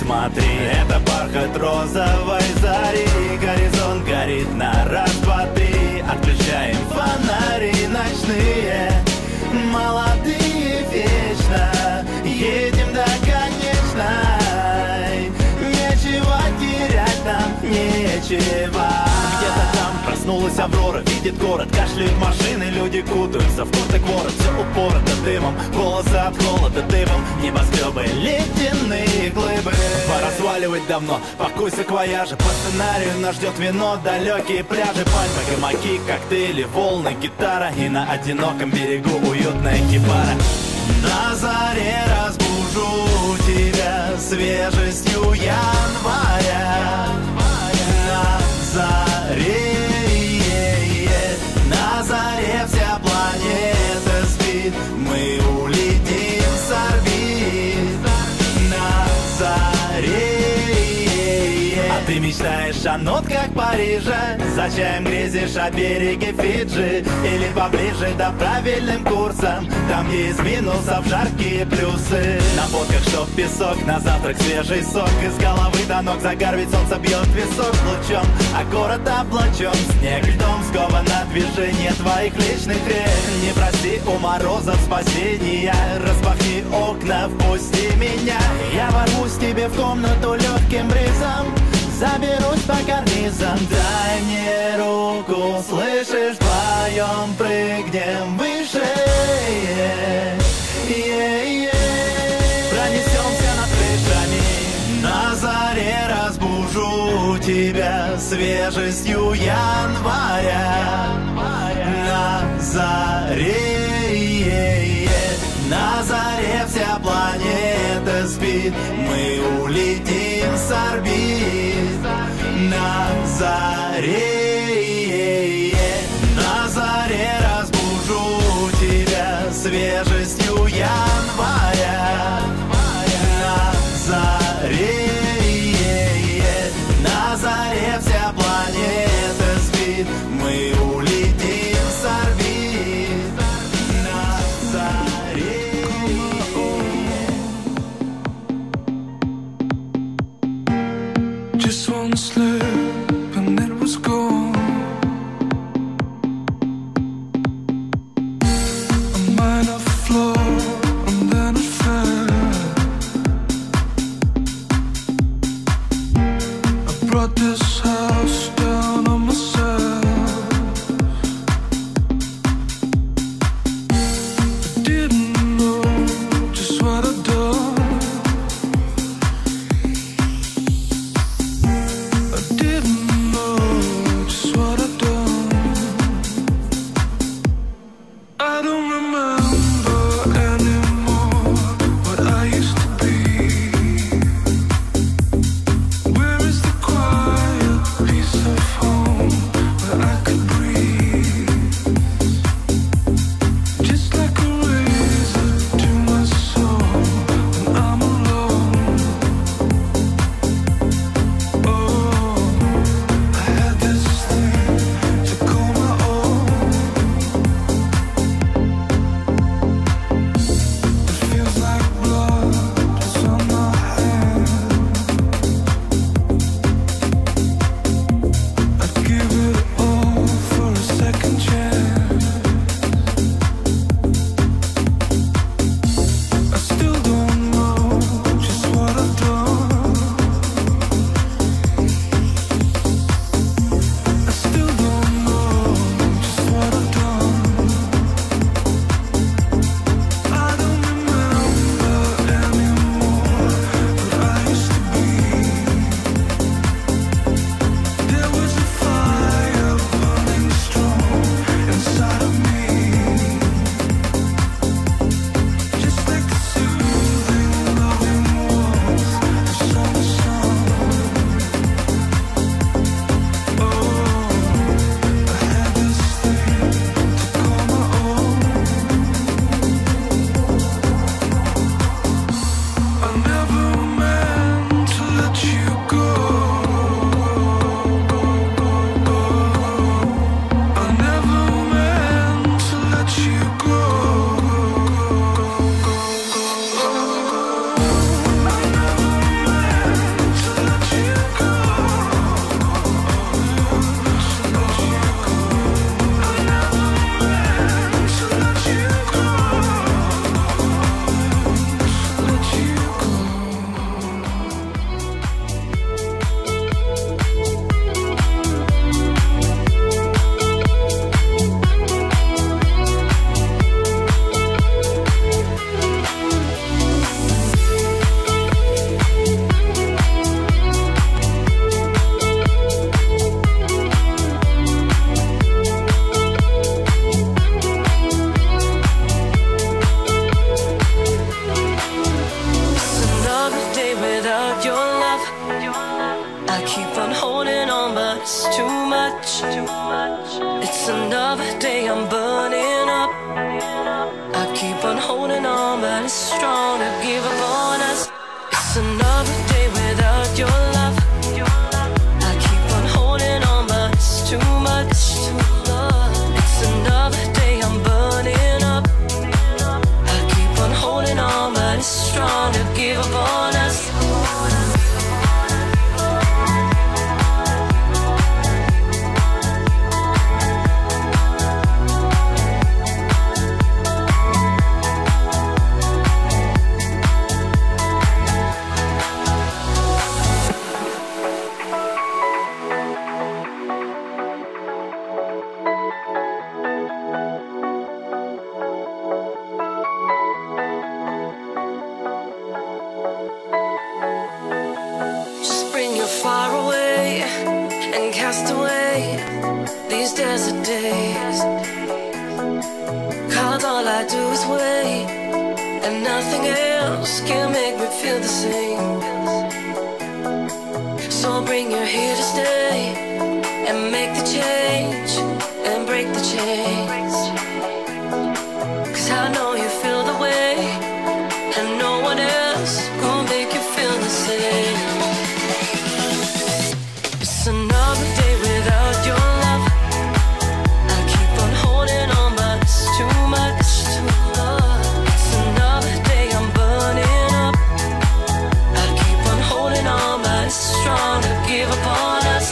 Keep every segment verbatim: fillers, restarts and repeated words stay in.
смотри, это бархат розовой зари. Горизонт горит на раз, два, три. Отключаем фонари ночные, молодые вечно, едем до конечной. Нечего терять нам, нечего. Где-то там проснулась Аврора, видит город, кашляют машины, люди кутаются в курток ворот. Все упорото дымом, волосы от холода дымом, небоскребы, ледяные глыбы. Пора сваливать давно, пакуй саквояжи. По сценарию нас ждет вино, далекие пляжи, пальмы, гамаки, коктейли, волны, гитара. И на одиноком берегу уютная хибара. На заре разбужу тебя свежестью января. На заре, на заре вся планета спит, мы улетим с орбит. На заре. А ты мечтаешь о нотках Парижа, за чаем грезишь о береге Фиджи, или поближе да правильным курсом, там где из минусов жаркие плюсы. На фотках чтоб песок, на завтрак свежий сок, из головы до ног загар, ведь солнце бьет висок лучом, а город облачен снег льдом, сковано движение твоих личных рек. Не проси у морозов спасения, распахни окна, впусти меня. Я ворвусь тебе в комнату легким бризом, заберусь по карнизам. Дай мне руку, слышишь, вдвоем прыгнем выше. Yeah-yeah. Пронесемся над крышами. На заре разбужу тебя свежестью января. На заре, на заре вся планета спит, мы улетим с орбит. На заре, на заре разбужу day I'm burning up. I keep on holding on, but it's strong to give up on us. It's another day without your love. I keep on holding on, but it's too much. It's another day I'm burning up. I keep on holding on, but it's strong to give up on us. Nothing else can make me feel the same. So bring your here to stay and make the change and break the chains. Cause I know you feel the way, and no one else gonna make you feel the same. It's another day without your love. I keep on holding on, but it's too much. Strong to give up on us.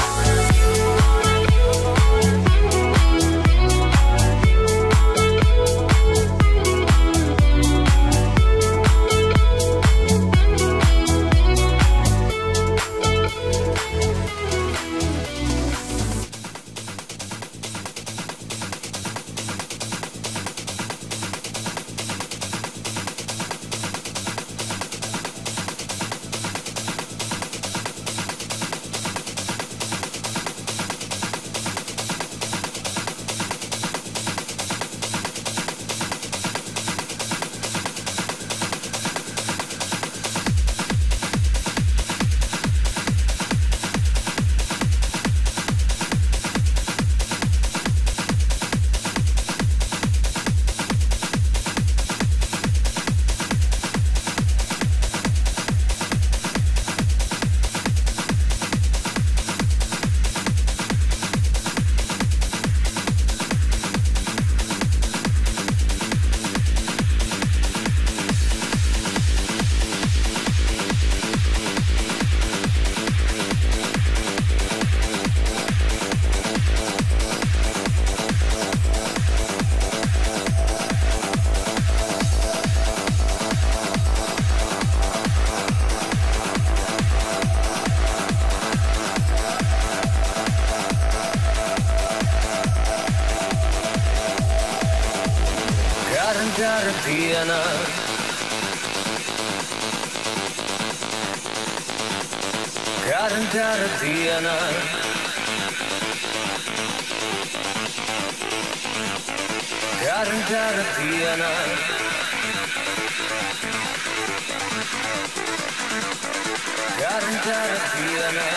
Gara diena, gara gara diena, gara gara diena, gara gara diena.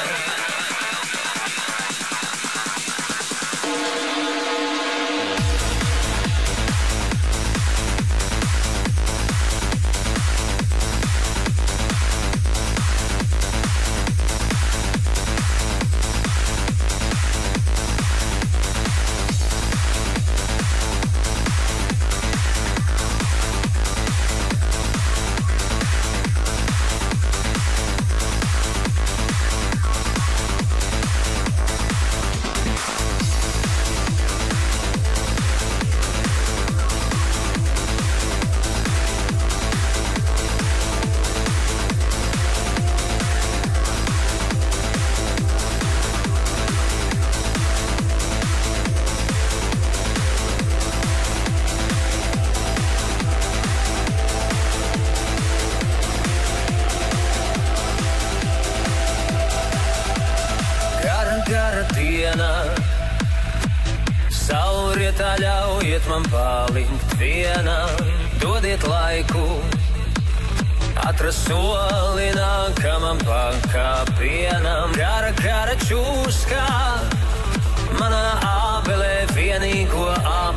Saurietā ļaujiet man palikt vienam, dodiet laiku, atrast soli nākamam pakāpienam. Gara, gara čūska, manā ābelē vienīgo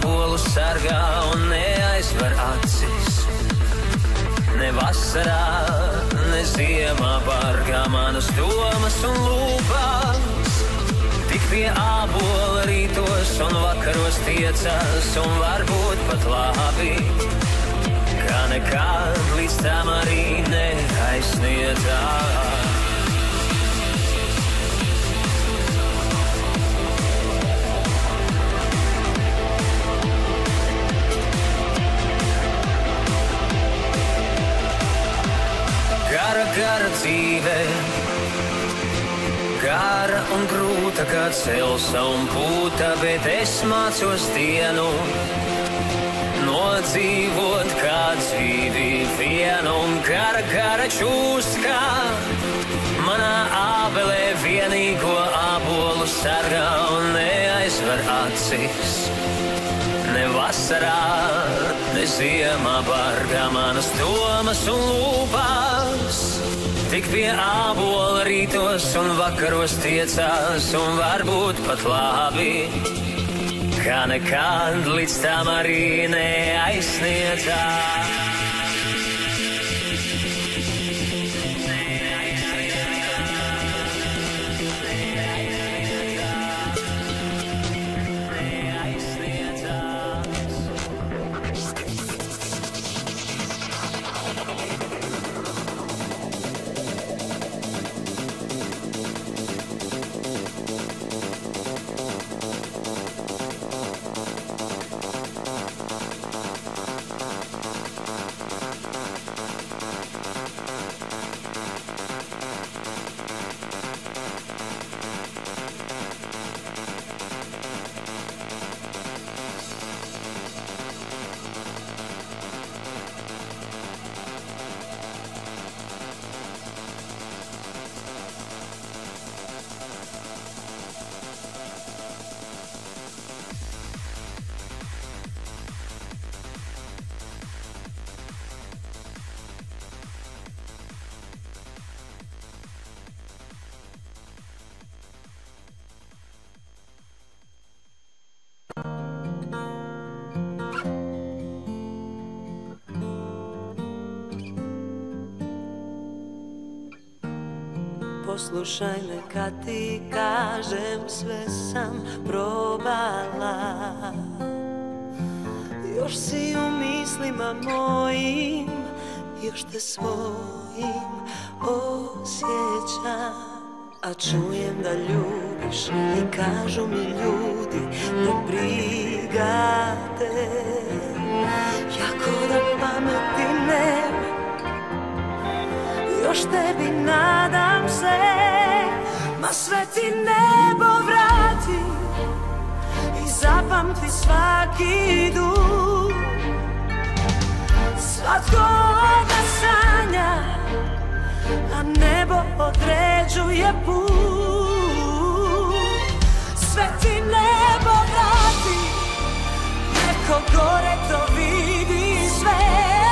ābolu sargā un neaizver acis. Ne vasarā, ne ziemā bargā manas domas un lūpās. Tik pie ābola rītos un vakaros tiecās un varbūt pat labi, kā nekad līdz tam arī neaizsniedzās. Gara, gara dzīve, gara un grūta kā celsa un pūta, bet es mācos dienu nodzīvot kā dzīvi vienu. Un gara, gara čūska manā ābelē vienīgo ābolu sargā un neaizver acis. Ne vasarā, ne ziemā bargā manas domas un lūpās. Tik pie ābola rītos un vakaros tiecās un varbūt pat labi, kā nekad līdz tam arī neaizsniedzās. Poslušaj, neka ti kažem, sve sam probala. Još si u mislima mojim, još te svojim osjećam. A čujem da ljubiš i kažu mi ljudi da briga te. Jako da pameti nema, još tebi nadam se, ma sve ti nebo vrati i zapamti svaki dug. Svatko da sanja, a nebo određuje put. Sve ti nebo vrati, neko gore to vidi sve.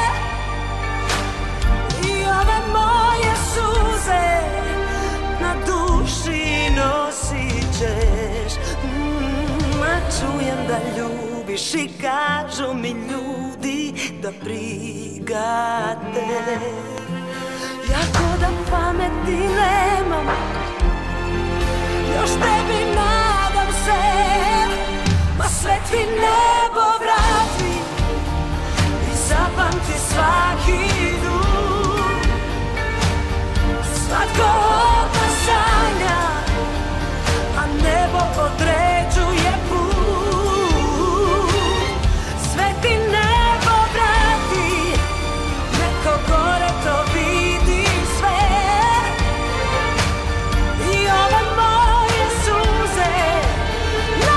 I ove moje suze na duši nosit ćeš. mm, A čujem da ljubiš i kažu mi ljudi da briga te. Jako da pameti nemam, još tebi nadam se, ma sve ti nebo vrati i zapamti svaki dug. Svatko da sanja, a nebo određuje put. Sve ti nebo vrati, neko gore to vidi sve. I ove moje suze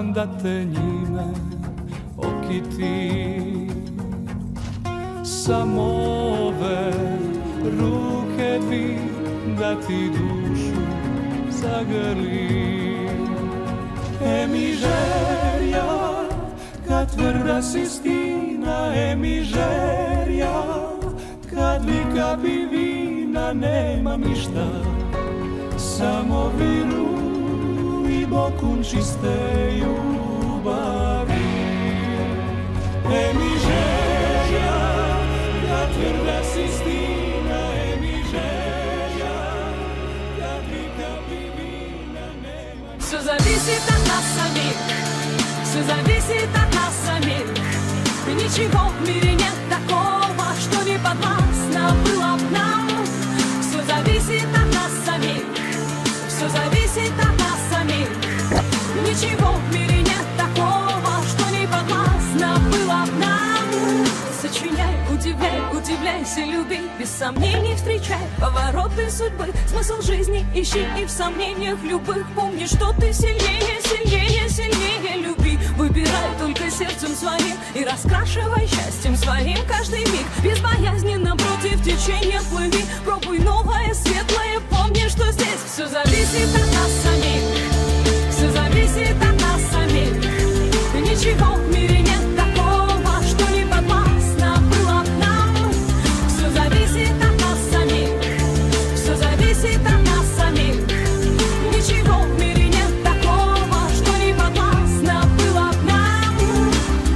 da te njime okitim. Samo ove ruke bi da ti dušu zagrlim. E mi želja, kad tvrda si stina, e mi želja, kad ni kapi vina, nema ništa, samo viru i bokun čiste ljubavi. E mi želja, kad tvrda si stina, e mi želja, kad ni kapi vina, nema ništa. Все зависит от нас самих, все зависит от нас самих. Ничего в мире нет такого, что не подвластно было б нам. Все зависит от нас самих, все зависит от нас самих. Ничего в мире нет такого, что не подвластно было б нам. Сочиняй, удивляй, удивляйся, люби, без сомнений встречай повороты судьбы. Смысл жизни ищи и в сомнениях любых помни, что ты сильнее, сильнее, сильнее люби. Выбирай только сердцем своим и раскрашивай счастьем своим каждый миг. Безбоязненно против течения плыви, пробуй новое, светлое, помни, что здесь все зависит от нас самих, все зависит от нас самих. Ничего в мире нет такого, что не подвластно было б нам. Все зависит от нас самих, все зависит от нас самих. Ничего в мире нет такого, что не подвластно было б нам.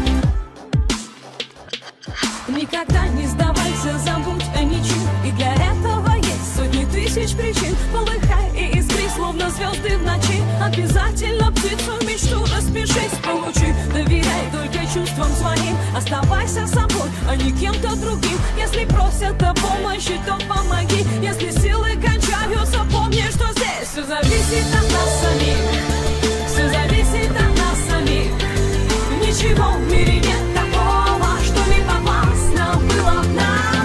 Никогда не сдавайся, забудь о ничем, и для этого есть сотни тысяч причин. Полыхай и искри, словно звезды в ночи. Обязательно птицу мечту распишись, получи. Доверяй только чувствам своим, оставайся собой, а не кем-то другим. Если просят о помощи, то помоги. Если силы кончаются, помни, что здесь все зависит от нас самих, все зависит от нас самих. Ничего в мире нет такого, что не подвластно было б нам.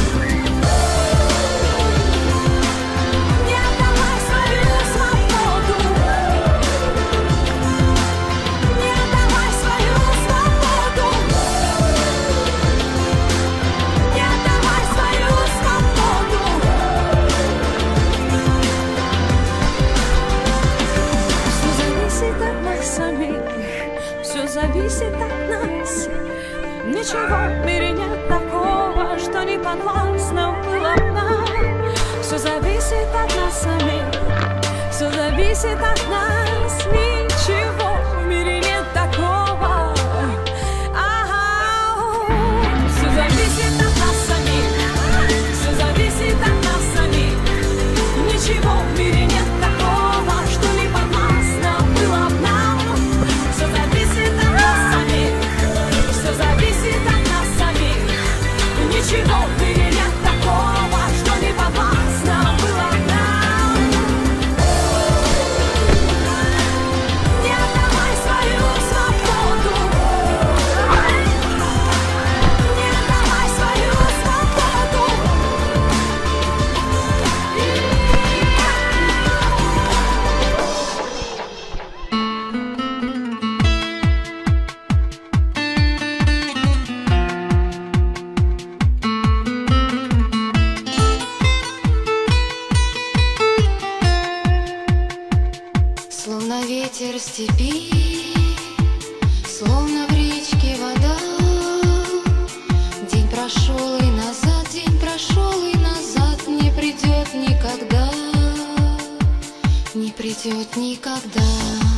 Не отдавай свою свободу, не отдавай свою свободу, не отдавай свою свободу. Все зависит от нас самих, все зависит от нас. Ничего в мире нет такого, что не подвластно было б нам. Все зависит от нас самих, все зависит от нас. Ничего в мире нет такого. Все зависит от нас самих, все зависит от нас самих. Ничего в мире нет такого, что не подвластно было б нам. Все зависит от нас самих, все зависит от нас самих. Ничего в мире нет такого, что не подвластно было б нам. Не отдавай свою свободу, не отдавай свою свободу. Словно ветер степи, словно в речке вода. День прошел и назад, день прошел и назад, не придет никогда, не придет никогда.